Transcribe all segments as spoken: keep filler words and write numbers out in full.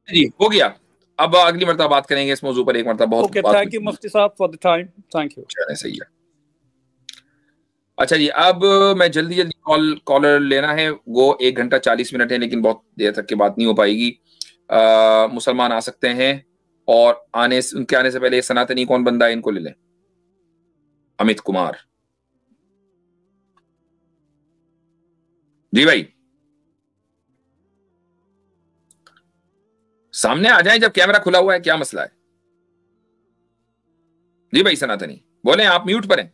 जी हो गया, अब अगली मरतबा बात करेंगे इस मौजू पर एक मरतबा। बहुत okay, thank you Mufti Sahab for the time, thank you. सही है। अच्छा जी, अब मैं जल्दी जल्दी कॉल कॉलर लेना है, वो एक घंटा चालीस मिनट है, लेकिन बहुत देर तक की बात नहीं हो पाएगी। आ, मुसलमान आ सकते हैं, और आने उनके आने से पहले सनातनी कौन बंदा है इनको ले लें। अमित कुमार जी भाई, सामने आ जाएं जब कैमरा खुला हुआ है, क्या मसला है? जी भाई सनातनी बोले, आप म्यूट पर हैं।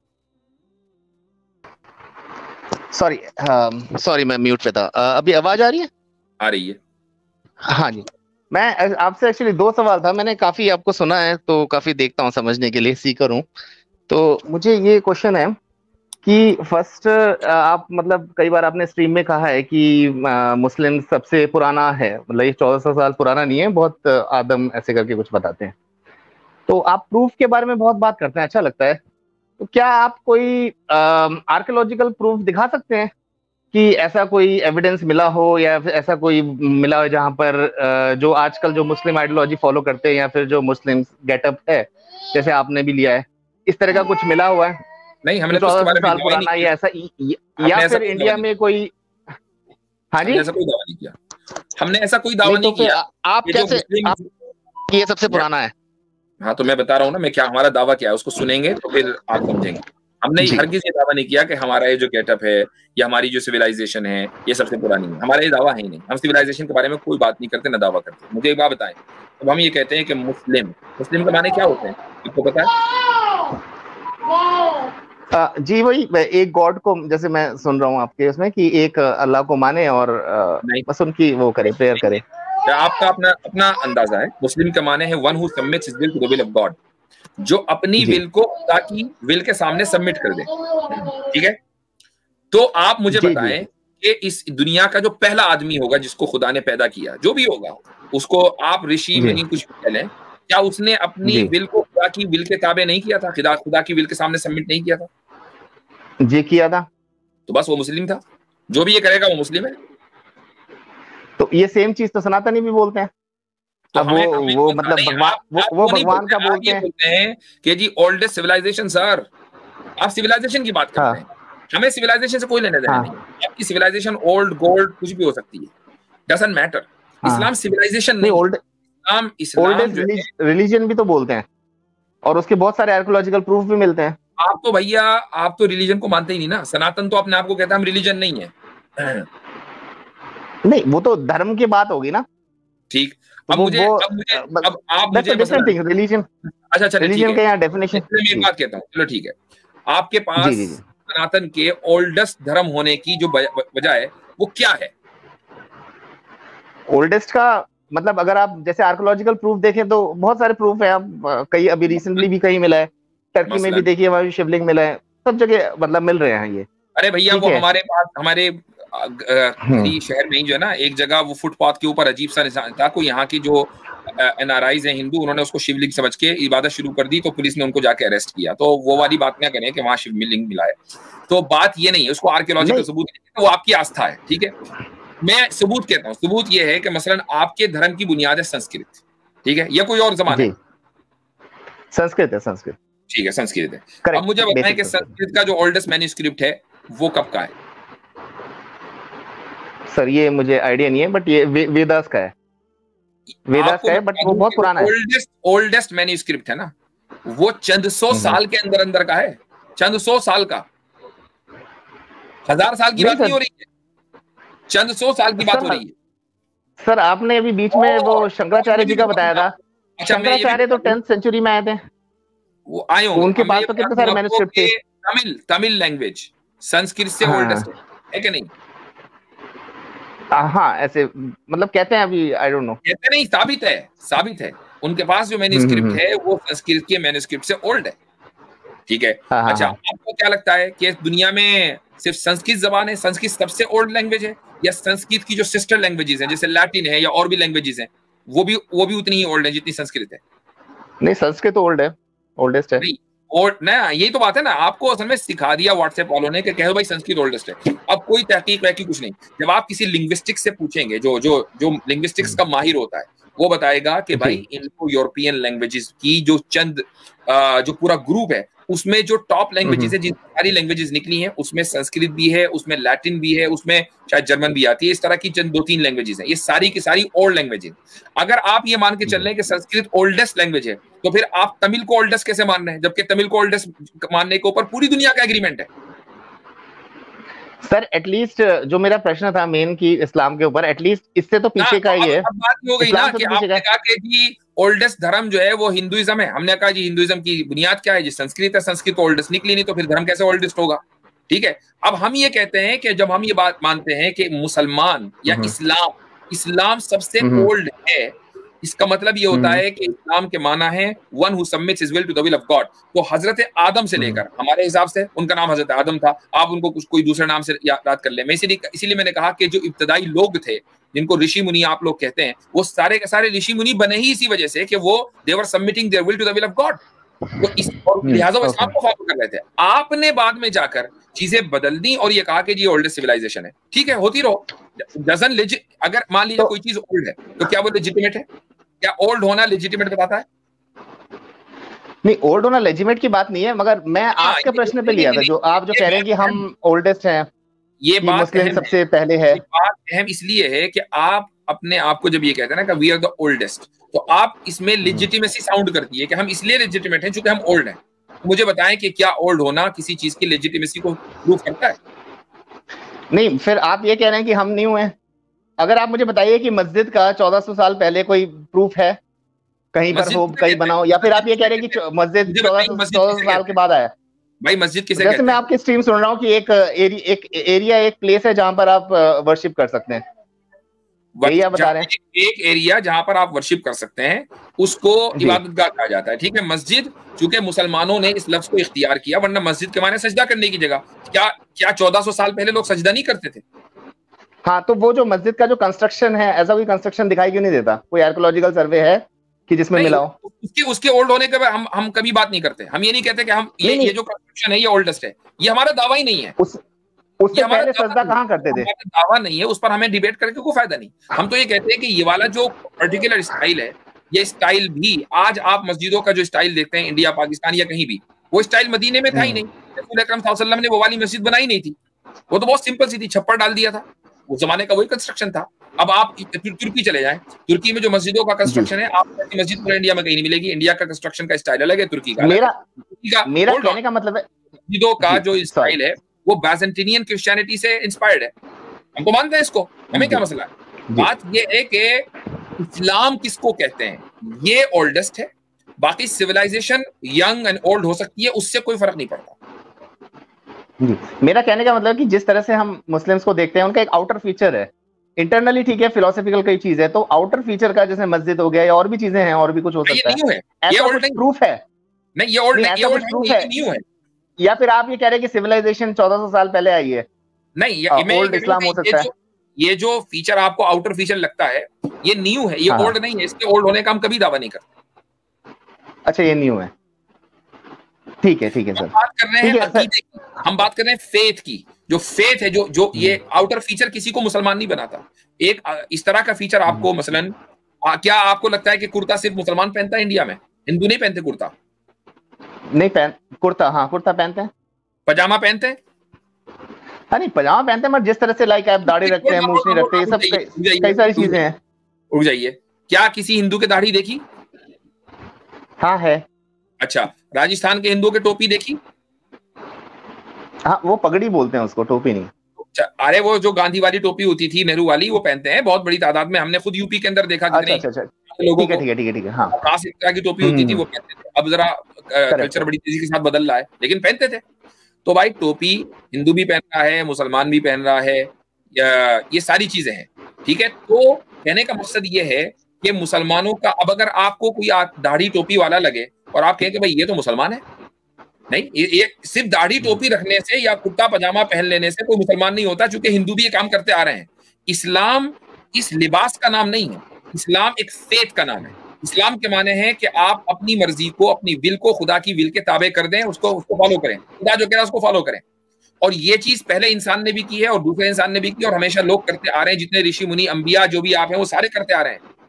सॉरी सॉरी मैं म्यूट पे था। uh, अभी आवाज आ रही है? आ रही है। हाँ जी, मैं आपसे एक्चुअली दो सवाल था। मैंने काफी आपको सुना है तो काफी देखता हूँ, समझने के लिए सीकर हूँ। तो मुझे ये क्वेश्चन है कि फर्स्ट, आप मतलब कई बार आपने स्ट्रीम में कहा है कि मुस्लिम सबसे पुराना है, मतलब ये चौदह सौ साल पुराना नहीं है, बहुत आदम ऐसे करके कुछ बताते हैं। तो आप प्रूफ के बारे में बहुत बात करते हैं, अच्छा लगता है। तो क्या आप कोई आर्कियोलॉजिकल प्रूफ दिखा सकते हैं कि ऐसा कोई एविडेंस मिला हो, या फिर ऐसा कोई मिला हो जहां पर uh, जो आजकल जो मुस्लिम आइडियोलॉजी फॉलो करते हैं, या फिर जो मुस्लिम गेटअप है जैसे आपने भी लिया है, इस तरह का कुछ मिला हुआ है? नहीं, हमने तो उसके बारे में साल पुराना या ऐसा, या फिर इंडिया में कोई? हाँ जी, ऐसा कोई दावा नहीं किया, हमने ऐसा कोई दावा नहीं किया। आप कैसे ये सबसे पुराना है? हाँ तो मैं बता रहा हूँ ना, मैं क्या हमारा दावा क्या है, उसको सुनेंगे तो फिर आप समझेंगे। हमने हरगिज़ ये दावा नहीं किया कि हमारा ये जो गेटअप है या हमारी जो सिविलाइजेशन है ये सबसे पुरानी है। हमारा ये दावा है ही नहीं, हम सिविलाइजेशन के बारे में कोई बात नहीं करते, ना दावा करते। मुझे एक बात बताएं, अब हम ये कहते हैं कि मुस्लिम मुस्लिम के माने क्या होते हैं, आपको पता है? जी वही, एक गॉड को, जैसे मैं सुन रहा हूँ आपके उसमें कि एक अल्लाह को माने और बस उनकी वो करे, प्रेयर करे। आपका अपना अपना अंदाजा है। मुस्लिम के माने हैं one who submits his will to the will of God, जो अपनी विल को खुदा की विल के सामने सबमिट कर दे। ठीक है, तो आप मुझे बताएं कि इस दुनिया का जो पहला आदमी होगा जिसको खुदा ने पैदा किया, जो भी होगा उसको आप ऋषि मुनि कुछ भी कह लें, क्या उसने अपनी विल को खुदा की विल के ताबे नहीं किया था? खुदा खुदा की विल के सामने सबमिट नहीं किया था? जी किया था। तो बस वो मुस्लिम था। जो भी ये करेगा वो मुस्लिम है। तो ये सेम चीज तो सनातनी भी बोलते हैं। तो अब हमें, वो हमें वो मतलब भगवान, वो, वो भगवान का बोलते हैं। बोलते हैं कि जी ओल्डेस्ट सिविलाइजेशन। सर आप सिविलाइजेशन की बात करते हैं, हमें सिविलाइजेशन से कोई लेने देना नहीं। आपकी सिविलाइजेशन ओल्ड गोल्ड कुछ भी हो सकती है, डजंट मैटर। इस्लाम सिविलाइजेशन नहीं, ओल्ड इस्लाम इस्लाम रिलीजन भी तो बोलते हैं, और उसके बहुत सारे आर्कियोलॉजिकल प्रूफ भी मिलते हैं। आप तो भैया, आप तो रिलीजन को मानते ही नहीं ना। सनातन तो अपने आप को कहता है हम रिलीजन नहीं है। नहीं, वो तो धर्म की बात होगी ना। ठीक, अब मुझे अब मुझे अब आप मुझे रिलीजन, अच्छा अच्छा रिलीजन का यहाँ डेफिनेशन। मैं एक बात कहता हूँ, चलो ठीक है, आपके पास सनातन के ओल्डेस्ट धर्म होने की जो वजह है वो क्या है? ओल्डेस्ट का मतलब अगर आप जैसे आर्कियोलॉजिकल प्रूफ देखें तो बहुत सारे प्रूफ है। आप कई अभी रिसेंटली भी कहीं मिला है, टर्की में भी देखिए वहां भी शिवलिंग मिला है, सब जगह मतलब मिल रहे हैं ये। अरे भैया वो हमारे पास हमारे शहर में ही जो है ना, एक जगह वो फुटपाथ के ऊपर अजीब सा निशान था, कोई यहाँ की जो एनआरआईज हैं हिंदू, उन्होंने उसको शिवलिंग समझ के इबादत शुरू कर दी, तो पुलिस ने उनको जाके अरेस्ट किया। तो वो वाली बात क्या करें कि वहां शिवलिंग मिला है। तो बात ये नहीं है, उसको आर्कियोलॉजिकल सबूत नहीं, वो आपकी आस्था है। ठीक है, मैं सबूत कहता हूँ, सबूत ये है कि मसलन आपके धर्म की बुनियाद है संस्कृत, ठीक है, या कोई और जमाना है? संस्कृत है, संस्कृत। ठीक है, संस्कृत है। अब मुझे बताएं कि संस्कृत का जो ओल्डेस्ट मैन्युस्क्रिप्ट है वो कब का है? सर ये मुझे आइडिया नहीं है, बट ये वे, वेदास का है, वेदास का है, बट वो बहुत पुराना है। ओल्डेस्ट ओल्डेस्ट मैन्युस्क्रिप्ट है ना, वो चंद सौ साल के अंदर अंदर का है, चंद सौ साल का, हजार साल की बात नहीं हो रही है, चंद सौ साल की बात हो रही है। सर आपने अभी बीच में वो शंकराचार्य जी का बताया था। शंकराचार्य तो टेंथ सेंचुरी में आए थे, वो आए होंगे, उनके पास तो कितने सारे मैन्युस्क्रिप्ट थे। तमिल तमिल लैंग्वेज संस्कृत से ओल्डेस्ट है कि नहीं? हाँ ऐसे मतलब कहते हैं, अभी आई डोंट नो, कहते नहीं, साबित है, साबित है। उनके पास जो मैन्युस्क्रिप्ट है वो संस्कृत के मैन्युस्क्रिप्ट से ओल्ड है। ठीक है, अच्छा आपको क्या लगता है कि दुनिया में सिर्फ संस्कृत जबान है, संस्कृत सबसे ओल्ड लैंग्वेज है, या संस्कृत की जो सिस्टर लैंग्वेजेस हैं जैसे लैटिन है या और भी लैंग्वेजेस हैं वो भी वो भी उतनी ही ओल्ड है जितनी संस्कृत है? नहीं, संस्कृत ओल्ड है, ओल्डेस्ट है। नहीं और ना, यही तो बात है ना, आपको असल में सिखा दिया व्हाट्सएप वालों ने कि कह दो भाई संस्कृत ओल्डेस्ट है। अब कोई तहकीक वहकीक कुछ नहीं। जब आप किसी लिंग्विस्टिक्स से पूछेंगे, जो जो जो लिंग्विस्टिक्स का माहिर होता है, वो बताएगा कि भाई इनको यूरोपियन लैंग्वेजेस की जो चंद जो पूरा ग्रुप है उसमें जो टॉप लैंग्वेजेस है, जिन सारी लैंग्वेजेस निकली हैं उसमें संस्कृत भी है, उसमें लैटिन भी है, उसमें शायद जर्मन भी आती है, इस तरह की चंद दो तीन लैंग्वेजेस हैं, ये सारी की सारी ओल्ड लैंग्वेजेस। अगर आप ये मान के चल रहे हैं कि संस्कृत ओल्डेस्ट लैंग्वेज है, तो फिर आप तमिल को ओल्डेस्ट कैसे मान रहे हैं, जबकि तमिल को ओल्डेस्ट मानने के ऊपर पूरी दुनिया का एग्रीमेंट है। सर एटलीस्ट जो मेरा प्रश्न था मेन की इस्लाम के ऊपर, एटलीस्ट इससे तो पीछे का ही है। अब बात हो गई ना कि आपने कहा कि जी ओल्डेस्ट धर्म जो है वो हिंदुइज्म है, हमने कहा जी हिंदुइज्म की बुनियाद क्या है जी, संस्कृत है, संस्कृत ओल्डेस्ट निकली नहीं तो फिर धर्म कैसे ओल्डेस्ट होगा। ठीक है, अब हम ये कहते हैं कि जब हम ये बात मानते हैं कि मुसलमान या इस्लाम इस्लाम सबसे ओल्ड है, इसका मतलब ये होता है कि इस्लाम के माना है one who submits his will to the will of God. तो हजरत आदम से लेकर हमारे हिसाब से उनका नाम हजरत आदम था, आप उनको कुछ कोई दूसरे नाम से याद कर ले। मैं इसीलिए इसीलिए मैंने कहा कि जो इब्तदाई लोग थे जिनको ऋषि मुनि आप लोग कहते हैं, वो सारे के सारे ऋषि मुनि बने ही इसी वजह से कि वो they were submitting their will to the will of God. तो इस और लिहाजा वो इस्लाम को फॉलो कर रहे थे। आपने बाद में जाकर चीजें बदल दी और ये कहा कि ये ओल्डेस्ट सिविलाइजेशन है। ठीक है, होती रहो, डजन लेजिट, अगर मान लीजिए कोई चीज ओल्ड है तो क्या वो लेजिटिमेट है? क्या ओल्ड होना लेजिटिमेट बताता है? नहीं, ओल्ड होना लेजिटिमेट की बात नहीं है, मगर मैं आपके प्रश्न पे लिया था जो आप जो कह रहे हैं कि हम ओल्डेस्ट हैं, ये बात मुस्लिम सबसे पहले है। ये बात अहम इसलिए है कि आप अपने आप को जब ये कहते हैं ना कि वी आर द ओल्डेस्ट, तो आप इसमें लेजिटिमेसी साउंड करती है कि हम इसलिए लेजिटिमेट हैं क्योंकि हम ओल्ड हैं। मुझे बताएं कि क्या ओल्ड होना किसी चीज की लेजिटिमेसी को प्रूव करता है? नहीं, फिर आप ये कह रहे हैं कि हम न्यू हैं। अगर आप मुझे बताइए कि मस्जिद का चौदह सौ साल पहले कोई प्रूफ है कहीं पर हो, कहीं बना हो, या फिर आप ये कह रहे हैं कि मस्जिद चौदह सौ साल के बाद आया? भाई मस्जिद किसे कहते हैं? मैं आपकी स्ट्रीम सुन रहा हूँ कि एक एरि, एक एरिया एक प्लेस है जहां पर आप वर्शिप कर सकते हैं, यही आप बता रहे हैं? एक एरिया जहां पर आप वर्शिप कर सकते हैं उसको इबादतगाह कहा जाता है। ठीक है, मस्जिद चूंकि मुसलमानों ने इस लफ्ज को इख्तियार किया, वरना मस्जिद के माने सजदा करने की जगह। क्या क्या चौदह सौ साल पहले लोग सजदा नहीं करते थे? हाँ, तो वो जो मस्जिद का जो कंस्ट्रक्शन है, ऐसा कोई कंस्ट्रक्शन दिखाई क्यों नहीं देता? कोई आर्कियोलॉजिकल सर्वे है कि जिसमें मिला हो? उसके उसके ओल्ड होने के हम हम कभी बात नहीं करते। हम ये नहीं कहते कि हम ये ये जो कंस्ट्रक्शन है ये ओल्डेस्ट है, ये हमारा दावा ही नहीं है। उस उससे पहले सजदा कहाँ करते थे? दावा नहीं है, उस पर हमें डिबेट करके कोई फायदा नहीं। हम तो ये कहते हैं कि ये वाला जो पर्टिकुलर स्टाइल है, ये स्टाइल भी आज आप मस्जिदों का जो स्टाइल देखते हैं इंडिया, पाकिस्तान या कहीं भी, वो स्टाइल मदीने में था ही नहीं। रसूल अकरम सल्लल्लाहु अलैहि वसल्लम ने वो वाली मस्जिद बनाई नहीं थी, वो तो बहुत सिंपल सी थी, छप्पर डाल दिया था, उस जमाने का वही कंस्ट्रक्शन था। अब आप तुर्की चले जाएं, तुर्की में जो मस्जिदों का कंस्ट्रक्शन है, आप ऐसी मस्जिद पूरे इंडिया में कहीं नहीं मिलेगी। इंडिया का कंस्ट्रक्शन का स्टाइल अलग है, तुर्की का मेरा मेरा कहने का मतलब है मस्जिदों का जो स्टाइल है वो बैजेंटिनियन क्रिश्चियनिटी से इंस्पायर्ड है। हम तो मानते हैं इसको, हमें क्या मसला है। बात ये है कि इस्लाम किसको कहते हैं, ये ओल्डेस्ट है। बाकी सिविलाइजेशन यंग एंड ओल्ड हो सकती है, उससे कोई फर्क नहीं पड़ता। जी, मेरा कहने का मतलब कि जिस तरह से हम मुस्लिम्स को देखते हैं, उनका एक आउटर फीचर है, इंटरनली ठीक है, फिलोसॉफिकल कई चीज है, तो आउटर फीचर का जैसे मस्जिद हो गया या और भी चीजें हैं, और भी कुछ हो सकता है, ऐसा कुछ प्रूफ है? नहीं, ये ओल्ड नहीं, ये ओल्ड प्रूफ है, न्यू है। या फिर आप ये कह रहे हैं कि सिविलाइजेशन चौदह सौ साल पहले आई है? नहीं, ये ओल्ड इस्लाम हो सकता है। ये जो फीचर आपको आउटर फीचर लगता है ये न्यू है, ये ओल्ड नहीं है। इसके ओल्ड होने का हम कभी दावा नहीं करते। अच्छा, ये न्यू है, ठीक है, ठीक है सर। बात कर रहे हैं अकीदे की, हम बात कर रहे हैं फेथ की। जो फेथ है, जो जो ये आउटर फीचर किसी को मुसलमान नहीं बनाता। एक इस तरह का फीचर आपको मसलन, क्या आपको लगता है कि कुर्ता सिर्फ मुसलमान पहनता है इंडिया में? हिंदू नहीं पहनते कुर्ता? नहीं पहन कुर्ता, हाँ कुर्ता पहनते हैं। पजामा पहनते हैं? हाँ, नहीं पजामा पहनते हैं, मगर जिस तरह से लाइक आप दाढ़ी रखते हैं, मूंछ नहीं रखते, ये सब कई सारी चीजें हैं। रुक जाइए, क्या किसी हिंदू के दाढ़ी देखी? हाँ है। अच्छा, राजस्थान के हिंदुओं के टोपी देखी? हाँ, वो पगड़ी बोलते हैं उसको, टोपी नहीं। अरे वो जो गांधी वाली टोपी होती थी, नेहरू वाली, वो पहनते हैं बहुत बड़ी तादाद में। हमने खुद यूपी के अंदर देखा कितने अच्छा, अच्छा, अच्छा। लोगों को, ठीक है, ठीक है, ठीक है, हाँ, खास एक तरह की टोपी होती थी, वो पहनते थे। अब जरा कल्चर बड़ी तेजी के साथ बदल रहा है, लेकिन पहनते थे। तो भाई टोपी हिंदू भी पहन रहा है, मुसलमान भी पहन रहा है, ये सारी चीजें हैं, ठीक है। तो कहने का मकसद ये है कि मुसलमानों का, अब अगर आपको कोई दाढ़ी टोपी वाला लगे और आप कहें कि भाई ये तो मुसलमान है, नहीं, ये, ये सिर्फ दाढ़ी टोपी रखने से या कुर्ता पजामा पहन लेने से कोई मुसलमान नहीं होता, क्योंकि हिंदू भी ये काम करते आ रहे हैं। इस्लाम इस लिबास का नाम नहीं है, इस्लाम एक फेथ का नाम है। इस्लाम के माने हैं कि आप अपनी मर्जी को, अपनी विल को खुदा की विल के ताबे कर दें, उसको उसको फॉलो करें, खुदा जो कह रहा है उसको फॉलो करें। और ये चीज पहले इंसान ने भी की है और दूसरे इंसान ने भी की, और हमेशा लोग करते आ रहे हैं। जितने ऋषि मुनि, अंबिया, जो भी आप हैं, वो सारे करते आ रहे हैं।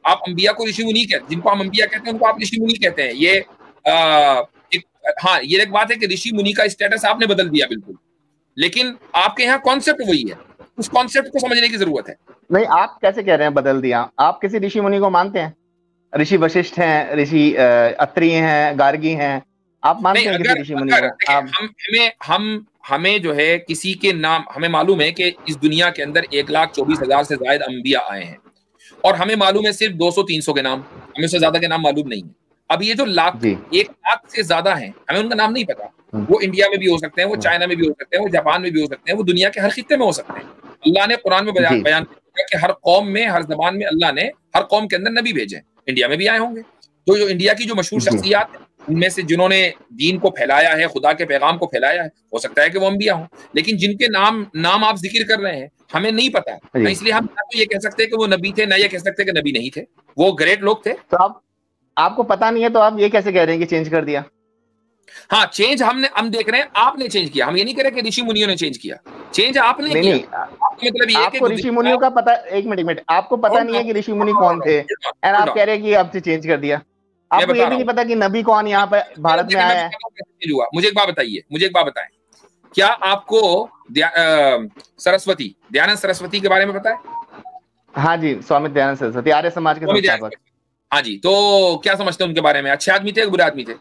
आप अंबिया को ऋषि मुनि कहते, जिनको हम अंबिया कहते हैं उनको आप ऋषि मुनि कहते हैं। ये आ, एक, हाँ ये एक बात है कि ऋषि मुनि का स्टेटस आपने बदल दिया बिल्कुल, लेकिन आपके यहाँ कॉन्सेप्ट वही है, उस कॉन्सेप्ट को समझने की जरूरत है। नहीं, आप कैसे कह रहे हैं बदल दिया? आप किसी ऋषि मुनि को मानते हैं? ऋषि वशिष्ठ हैं, ऋषि अत्रि हैं, गार्गी हैं, आप मानते हैं किसी ऋषि मुनि को? आप हम हमें हम हमें जो है किसी के नाम, हमें मालूम है कि इस दुनिया के अंदर एक लाख चौबीस हजार से ज्यादा अंबिया आए हैं, और हमें मालूम है सिर्फ दो सौ तीन सौ के नाम, हमें उससे ज्यादा के नाम मालूम नहीं है। अब ये जो लाख एक लाख से ज्यादा हैं, हमें उनका नाम नहीं पता। वो इंडिया में भी हो सकते हैं, वो चाइना में भी हो सकते हैं, वो जापान में भी हो सकते हैं, वो दुनिया के हर खित्ते में हो सकते हैं। अल्लाह ने कुरान में बयान बयान किया कि हर कौम में, हर जबान में अल्लाह ने हर कौम के अंदर नबी भेजे। इंडिया में भी आए होंगे। तो जो इंडिया की जो मशहूर शख्सियात है उनमें से जिन्होंने दीन को फैलाया है, खुदा के पैगाम को फैलाया है, हो सकता है कि वो अंबिया हों, लेकिन जिनके नाम नाम आप जिक्र कर रहे हैं हमें नहीं पता है, इसलिए हम ना तो ये कह सकते कि वो नबी थे, ना ये कह सकते कि नबी नहीं थे, वो ग्रेट लोग थे। तो आप आपको पता नहीं है तो आप ये कैसे कह रहे हैं कि चेंज कर दिया? हाँ, चेंज हमने हम देख रहे हैं, आपने चेंज किया, हम ये नहीं कह रहे कि ऋषि मुनियों ने चेंज किया, चेंज आपने नहीं, किया। नहीं, मतलब ये आपको ऋषि मुनियों का पता, एक मिनट मिनट आपको पता नहीं है कि ऋषि मुनि कौन थे, एंड आप कह रहे हैं कि आपसे चेंज कर दिया। आपको ये भी नहीं पता कि नबी कौन यहाँ पे भारत में आया है? मुझे एक बात बताइए, मुझे एक बात बताएं, क्या आपको सरस्वती, दयानंद सरस्वती के बारे में पता है? हाँ जी, स्वामी दयानंद सरस्वती, आर्य समाज के संस्थापक। हाँ जी, तो क्या समझते हैं उनके बारे में? अच्छे आदमी थे या बुरे आदमी थे?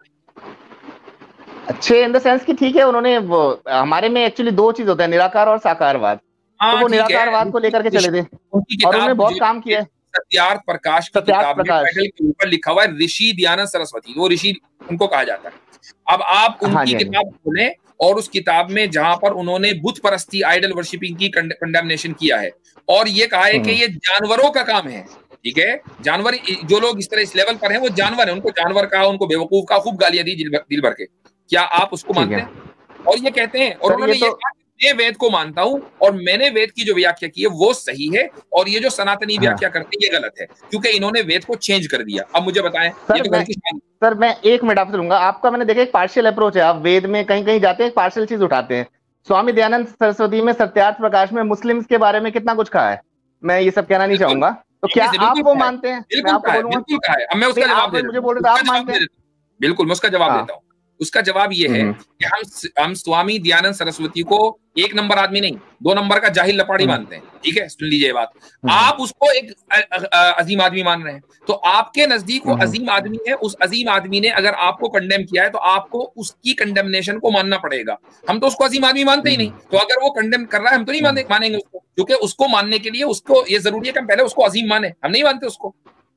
अच्छे इन द सेंस कि ठीक है, उन्होंने वो हमारे में एक्चुअली दो चीज होता है, निराकार और साकारवाद। तो वो निराकारवाद को लेकर के चले थे और उन्होंने बहुत काम किया है। सत्यार्थ प्रकाश की किताब में टाइटल के ऊपर लिखा हुआ है ऋषि दयानंद सरस्वती, वो ऋषि उनको कहा जाता है। अब आप उनकी किताब खोलें और उस किताब में जहां पर उन्होंने बुत परस्ती, आइडल वर्शिपिंग की कंडेमनेशन किया है और ये कहा है कि ये जानवरों का काम है। ठीक है, जानवर, जो लोग इस तरह इस लेवल पर हैं वो जानवर हैं, उनको जानवर कहा, उनको बेवकूफ कहा, खूब गालियां दी दिल भर के। क्या आप उसको मानते हैं? और ये कहते हैं, और उन्होंने ये कहा मैं वेद को मानता हूं और मैंने वेद की जो व्याख्या की है वो सही है, और ये जो सनातनी व्याख्या करते हैं ये गलत है, क्योंकि इन्होंने वेद को चेंज कर दिया। अब मुझे बताएं सर, तो मैं, सर मैं एक मिनट आपसे लूंगा। आपका मैंने देखा एक पार्शियल अप्रोच है, आप वेद में कहीं कहीं जाते हैं, पार्शियल चीज उठाते हैं। स्वामी दयानंद सरस्वती में सत्यार्थ प्रकाश में मुस्लिम्स के बारे में कितना कुछ कहा है, मैं ये सब कहना नहीं चाहूंगा। तो क्या आप वो मानते हैं? बिल्कुल कहा है। अब मैं उसका जवाब दे मुझे बोल रहे थे आप मानते हैं। बिल्कुल, मैं उसका जवाब देता हूँ। उसका जवाब ये है कि हम हम स्वामी दयानंद सरस्वती को एक नंबर आदमी नहीं, दो नंबर का जाहिल लपाड़ी मानते हैं। ठीक है, सुन लीजिए बात। आप उसको एक अजीम आदमी मान रहे हैं, तो आपके नजदीक वो अजीम आदमी है। उस अजीम आदमी ने अगर आपको कंडेम किया है तो आपको उसकी कंडेमनेशन को मानना पड़ेगा। हम तो उसको अजीम आदमी मानते ही नहीं, तो अगर वो कंडेम कर रहा है हम तो नहीं माने, मानेंगे उसको, क्योंकि उसको मानने के लिए उसको ये जरूरी है कि हम पहले उसको अजीम माने। हम नहीं मानते उसको।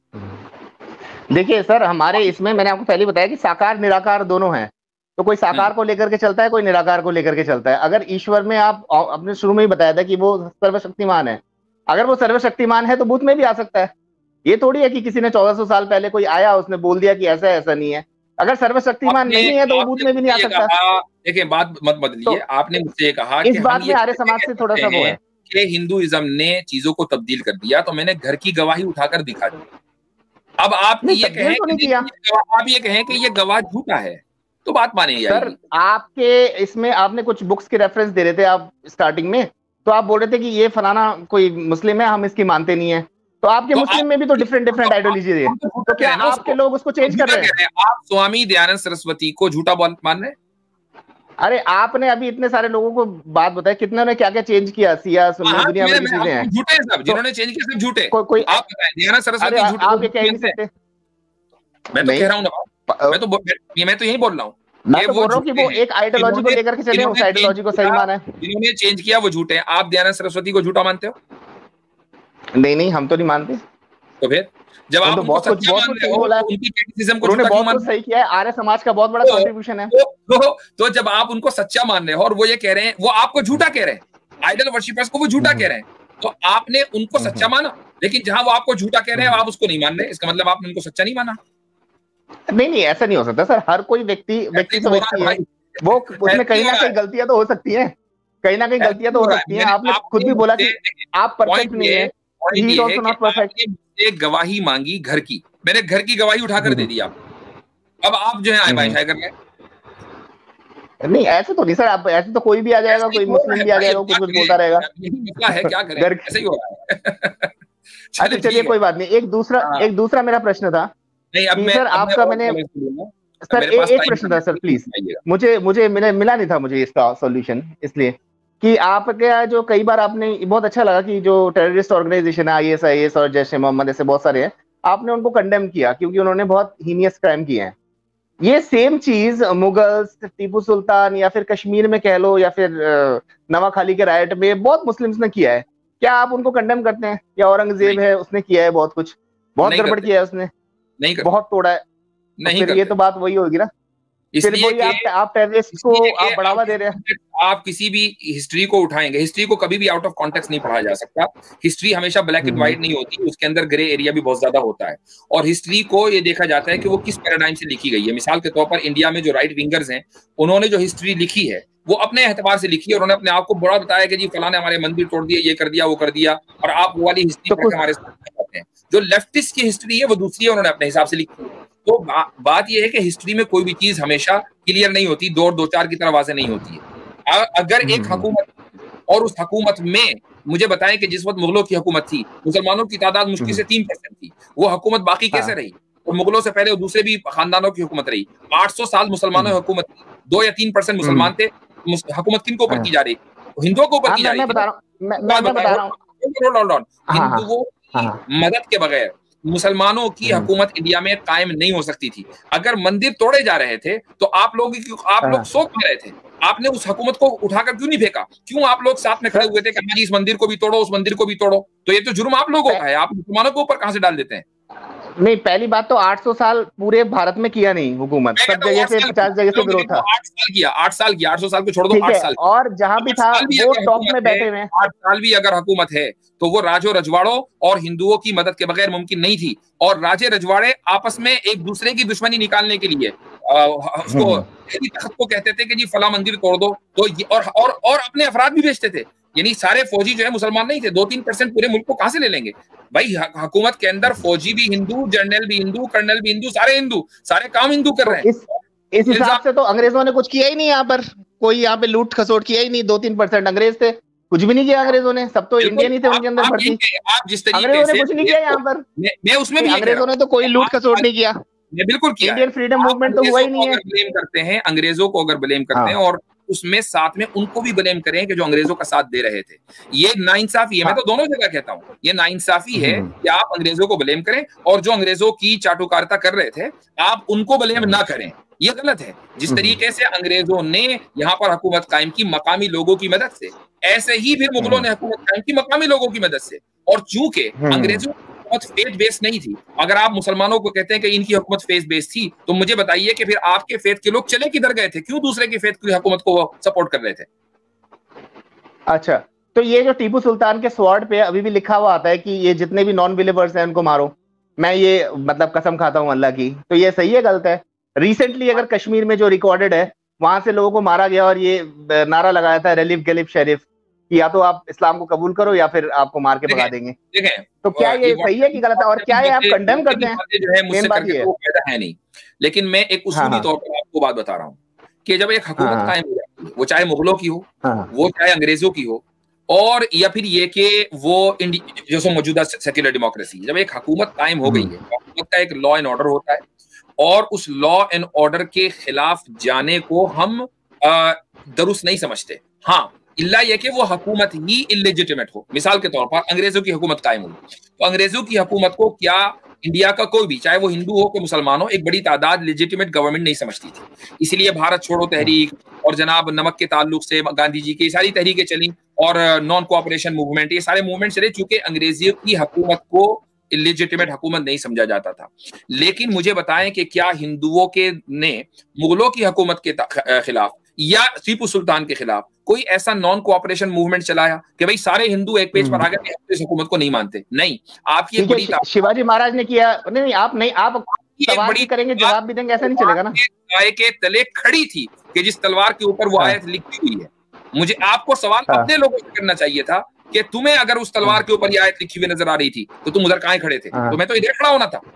देखिए सर, हमारे इसमें मैंने आपको पहले बताया कि साकार निराकार दोनों हैं। तो कोई साकार को लेकर के चलता है, कोई निराकार को लेकर के चलता है। अगर ईश्वर में, आप अपने शुरू में ही बताया था कि वो सर्वशक्तिमान है, अगर वो सर्वशक्तिमान है तो भूत में भी आ सकता है। ये थोड़ी है कि किसी ने चौदह सौ साल पहले कोई आया उसने बोल दिया कि ऐसा ऐसा नहीं है। अगर सर्वशक्तिमान नहीं है तो वो भूत में भी नहीं आ सकता। देखिए, बात मत बदलिए। आपने मुझसे ये कहा इस बात में आर्य समाज से थोड़ा सा वो है कि हिंदुइज्म ने चीजों को तब्दील कर दिया, तो मैंने घर की गवाही उठाकर दिखा दी। अब आप ये कहें कि आप ये कहें कि ये गवाह झूठा है तो बात माने सर। आपके इसमें आपने कुछ बुक्स के रेफरेंस दे रहे थे आप स्टार्टिंग में, तो आप बोल रहे थे कि ये फलाना कोई मुस्लिम है, हम इसकी मानते नहीं है। तो आपके तो मुस्लिम आप, में भी तो डिफरेंट डिफरेंट आइडियोलॉजी है, तो क्या आपके लोग उसको चेंज कर रहे हैं? आप स्वामी दयानंद सरस्वती को झूठा मान रहे हैं? अरे आपने अभी इतने सारे लोगों को बात बताया, कितने ने क्या क्या चेंज किया, सिया सुन्ना दुनिया में चीजें हैं। झूठे हैं सब, जिन्होंने चेंज किया सब झूठे। कोई आप बताएं, दयानंद सरस्वती झूठे? आप ये कह नहीं सकते। मैं तो कह रहा हूँ ना, मैं तो मैं तो यही बोल रहा हूँ। मैं तो बोल रहा हूँ कि वो एक आइडियोलॉजी को लेकर के चले, उस आइडियोलॉजी को सही माना है। जिन्होंने चेंज किया वो झूठे हैं। आप दयानंद सरस्वती को झूठा मानते हो? नहीं नहीं, हम तो नहीं मानते। तो फिर जब आप बहुत कुछ बहुत कुछ बोला है, उनकी क्रिटिसिज्म को उन्होंने बहुत कुछ सही किया है, आर्य समाज का बहुत बड़ा कंट्रीब्यूशन है। तो जब आप उनको सच्चा मान रहे हो और वो ये कह रहे हैं, वो आपको झूठा कह रहे हैं, आइडल वर्शिपर्स को वो झूठा कह रहे हैं, तो आपने उनको सच्चा माना। लेकिन जहां वो आपको झूठा कह रहे हैं आप उसको नहीं मान रहे, इसका मतलब आपने उनको सच्चा नहीं माना। नहीं नहीं, ऐसा नहीं हो सकता सर। हर कोई व्यक्ति व्यक्ति तो व्यक्ति है, वो उसमें कहीं ना कहीं गलतियां तो हो सकती हैं, कहीं ना कहीं गलतियां तो हो सकती हैं। आपने खुद भी बोला कि आप परफेक्ट नहीं है, he is also not perfect. एक गवाही मांगी घर की, मैंने घर की गवाही उठाकर दे दी आपको। अब आप जो है आए बाय कर रहे हैं। नहीं ऐसे तो नहीं सर, आप ऐसे तो कोई भी आ जाएगा, कोई मुस्लिम भी आ जाएगा, कुछ कुछ बोलता रहेगा। मसला है, क्या करें, ऐसे ही हो रहा है। अच्छा चलिए कोई बात नहीं, एक दूसरा एक दूसरा मेरा प्रश्न था। नहीं अब मैं सर आपका मैंने सर एक एक प्रश्न था सर प्लीज, मुझे मुझे मिला मिला नहीं था मुझे इसका सॉल्यूशन, इसलिए कि आपके जो कई बार आपने, बहुत अच्छा लगा कि जो टेररिस्ट ऑर्गेनाइजेशन है आई एस आई एस और जैश ए मोहम्मद ऐसे बहुत सारे हैं, आपने उनको कंडेम किया क्योंकि उन्होंने बहुत हीनियस क्राइम किए हैं। ये सेम चीज मुगल्स, टीपू सुल्तान या फिर कश्मीर में कह लो या फिर नवाखाली के राइट में बहुत मुस्लिम्स ने किया है, क्या आप उनको कंडेम करते हैं? या औरंगजेब है उसने किया है बहुत कुछ, बहुत गड़बड़ किया है उसने, नहीं बहुत तोड़ा है, नहीं फिर ये तो बात वही होगी ना, फिर वही आप आप टेररिस्ट को आप बढ़ावा दे रहे हैं। आप किसी भी हिस्ट्री को उठाएंगे, हिस्ट्री को कभी भी आउट ऑफ कॉन्टेक्स्ट नहीं पढ़ा जा सकता। हिस्ट्री हमेशा ब्लैक एंड व्हाइट नहीं होती, उसके अंदर ग्रे एरिया भी बहुत ज्यादा होता है। और हिस्ट्री को ये देखा जाता है कि वो किस पैराडाइम से लिखी गई है। मिसाल के तौर पर इंडिया में जो राइट विंगर्स हैं, उन्होंने जो हिस्ट्री लिखी है वो अपने एतबार से लिखी है, और उन्होंने अपने आप को बड़ा बताया कि जी फलाने हमारे मंदिर तोड़ दिए, ये कर दिया, वो कर दिया, और आप वो वाली हिस्ट्री पढ़ के हमारे साथ करते हैं। जो लेफ्टिस्ट की हिस्ट्री है वो दूसरी है, उन्होंने अपने हिसाब से लिखी है। तो बा, बात यह है कि हिस्ट्री में कोई भी चीज हमेशा क्लियर नहीं होती, दो और दो चार की तरह वाज़ेह नहीं होती है। अगर एक हुकूमत और उस हुकूमत में मुझे बताएं कि जिस वक्त मुगलों की हुकूमत थी, मुसलमानों की तादाद मुश्किल से तीन परसेंट थी, वो हुकूमत बाकी कैसे रही? और मुगलों से पहले दूसरे भी खानदानों की हुकूमत रही। आठ सौ साल मुसलमानों की हुकूमत थी, दो या तीन परसेंट मुसलमान थे। हुकूमत किन के ऊपर की जा रही? हिंदुओं के ऊपर की जा रही है। हिंदुओं की मदद के बगैर मुसलमानों की हुकूमत इंडिया में कायम नहीं हो सकती थी। अगर मंदिर तोड़े जा रहे थे तो आप लोग आप लोग सो क्यों रहे थे? आपने उस हुकूमत को उठाकर क्यों नहीं फेंका? क्यों आप लोग साथ में खड़े हुए थे कि हाँ इस मंदिर को भी तोड़ो, उस मंदिर को भी तोड़ो? तो ये तो जुर्म आप लोगों का है, आप मुसलमानों के ऊपर कहां से डाल देते हैं? नहीं, पहली बात तो आठ सौ साल पूरे भारत में किया नहीं हुकूमत, सब जगह से पचास जगह से विरोध था। आठ साल किया, आठ साल किया, आठ सौ साल को छोड़ दो, आठ साल। और जहां भी था वो टॉप में बैठे हुए। आठ साल भी अगर हुकूमत है तो वो राजो रजवाड़ों और हिंदुओं की मदद के बगैर मुमकिन नहीं थी। और राजे रजवाड़े आपस में एक दूसरे की दुश्मनी निकालने के लिए उसको तख्त को कहते थे कि जी फला मंदिर तोड़ दो, तो और और और अपने अफराद भी भेजते थे। यानी सारे फौजी जो है मुसलमान नहीं थे। दो तीन परसेंट पूरे मुल्क को कहां से ले लेंगे भाई? हुकूमत के अंदर फौजी भी हिंदू, जनरल भी हिंदू, कर्नल भी हिंदू, सारे हिंदू, सारे काम हिंदू कर रहे हैं। इस इस हिसाब से तो अंग्रेजों ने कुछ किया ही नहीं, यहाँ पर कोई यहाँ पे लूट खसोट किया ही नहीं। दो तीन परसेंट अंग्रेज थे, कुछ भी नहीं किया अंग्रेजों ने, सब तो इंडियन ही थे उनके अंदर भर्ती। आप जिस तरीके अंग्रेजों ने कुछ नहीं किया यहाँ पर, मैं उसमें भी अंग्रेजों ने तो कोई लूट खसोट नहीं किया। बिल्कुल किया। इंडियन फ्रीडम मूवमेंट तो हुआ ही नहीं है। ब्लेम करते हैं अंग्रेजों को, अगर ब्लेम करते हैं और उसमें साथ में उनको भी ब्लेम करें कि जो अंग्रेजों का साथ दे रहे थे, ये नाइंसाफी है। मैं तो दोनों जगह कहता हूँ ये नाइंसाफी है कि आप अंग्रेजों को ब्लेम करें और जो अंग्रेजों की चाटुकारिता कर रहे थे आप उनको ब्लेम ना करें, ये गलत है। जिस तरीके से अंग्रेजों ने यहाँ पर हुकूमत कायम की मकामी लोगों की मदद से, ऐसे ही फिर मुगलों ने हुकूमत कायम की मकामी लोगों की मदद से। और चूंकि अंग्रेजों फेथ बेस नहीं थी, अगर आप मुसलमानों को कहते हैं कि इनकी हुकूमत फेथ बेस थी, तो मुझे बताइए कि फिर आपके फेथ के लोग चले किधर गए थे? क्यों दूसरे के फेथ की हुकूमत को सपोर्ट कर रहे थे? अच्छा, तो ये जो टीपू सुल्तान के स्वॉर्ड पे अभी भी लिखा हुआ आता है कि ये जितने भी नॉन बिलीवर्स हैं उनको मारो, मैं ये मतलब कसम खाता हूं अल्लाह की, तो ये सही है गलत है? रिसेंटली अगर कश्मीर में जो रिकॉर्डेड है वहां से लोगों को मारा गया और ये नारा लगाया था रिलीफ गलिफ शरीफ, या तो आप इस्लाम को कबूल करो या फिर आपको मार के भगा देंगे। देखें, तो क्या ये सही है कि गलत है? और क्या है आप कंडेम करते हैं? जो है मुझसे करके तो फायदा है नहीं, लेकिन मैं एक उसूली तौर पर आपको बात बता रहा हूँ कि जब एक हुकूमत कायम हो जाती है, वो चाहे मुगलों की हो, वो चाहे अंग्रेजों की हो, और या फिर ये कि वो जो मौजूदा सेक्युलर डेमोक्रेसी, जब एक हुकूमत कायम हो गई है, हुकूमत का एक लॉ एंड ऑर्डर होता है और उस लॉ एंड ऑर्डर के खिलाफ जाने को हम दुरुस्त नहीं समझते। हाँ, इल्ला ये कि वो हुकूमत ही इलेजिटिमेट हो। मिसाल के तौर पर अंग्रेजों की हुकूमत कायम हुई, तो अंग्रेजों की हुकूमत को क्या इंडिया का कोई भी, चाहे वो हिंदू हो कि मुसलमान हो, एक बड़ी तादाद लेजिटिमेट गवर्नमेंट नहीं समझती थी। इसलिए भारत छोड़ो तहरीक और जनाब नमक के ताल्लुक से गांधी जी की सारी तहरीकें चली और नॉन कोऑपरेशन मूवमेंट, ये सारे मूवमेंट चले, चूंकि अंग्रेजियों की हुकूमत को इलेजिटिमेट हुकूमत नहीं समझा जाता था। लेकिन मुझे बताएं कि क्या हिंदुओं के ने मुगलों की हुकूमत के खिलाफ या टीपू सुल्तान के खिलाफ कोई ऐसा नॉन कोऑपरेशन मूवमेंट चलाया कि भाई सारे हिंदू एक पेज पर आ गए इस हुकूमत को नहीं मानते? नहीं, आपकी एक बड़ी शिवाजी महाराज ने किया। नहीं नहीं आप नहीं आप सवाल भी करेंगे, जवाब भी देंगे, ऐसा नहीं चलेगा ना। गाय के तले खड़ी थी कि जिस तलवार के ऊपर वो आयत लिखी हुई है। मुझे आपको सवाल अपने लोगों से करना चाहिए था कि तुम्हें अगर उस तलवार के ऊपर ये आयत लिखी हुई नजर आ रही थी तो तुम उधर कहाँ खड़े थे? तो मैं तो इधर खड़ा होना था।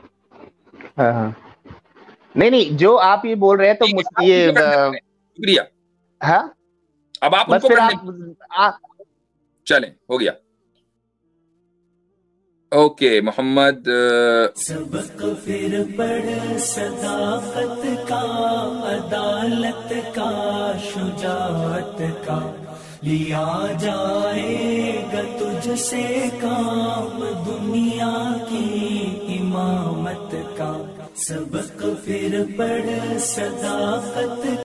नहीं नहीं, जो आप ये बोल रहे हैं तो ये शुक्रिया। हाँ, अब आप उनको आप, आप चलें, हो गया। ओके मोहम्मद। सबक फिर पढ़ सदाकत का, अदालत का, शुजाअत का, लिया जाएगा तुझसे काम दुनिया की इमामत का। सबक फिर पढ़ सदाकत